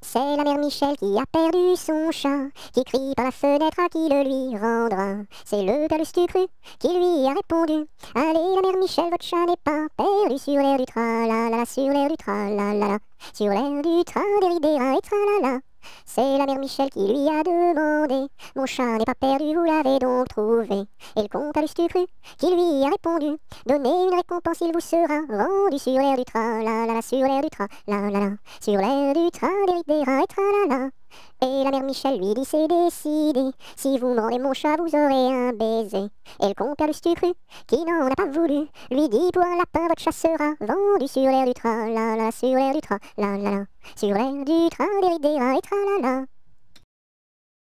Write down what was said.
C'est la mère Michel qui a perdu son chat, qui crie par la fenêtre à qui le lui rendra. C'est le père Lustucru qui lui a répondu: allez la mère Michel, votre chat n'est pas perdu sur l'air du tra-la-la-la, sur l'air du tra-la-la-la, sur l'air du tra-des-ri-des-ra et tra-la-la. C'est la mère Michel qui lui a demandé: mon chat n'est pas perdu, vous l'avez donc trouvé? Et le comte à Lustucru qui lui a répondu: donnez une récompense, il vous sera rendu sur l'air du tra-la-la-la, sur l'air du tra-la-la-la, sur l'air du tra-des-ri-des-ra et tra-la-la. Et la mère Michel lui dit: c'est décidé, si vous mordez mon chat, vous aurez un baiser. Et le compère Lustucru, qui n'en a pas voulu, lui dit: pour un lapin, votre chat sera vendu sur l'air du tra-la-la, sur l'air du tra-la-la-la, sur l'air du tra-des-ri-des-ra et tra-la-la.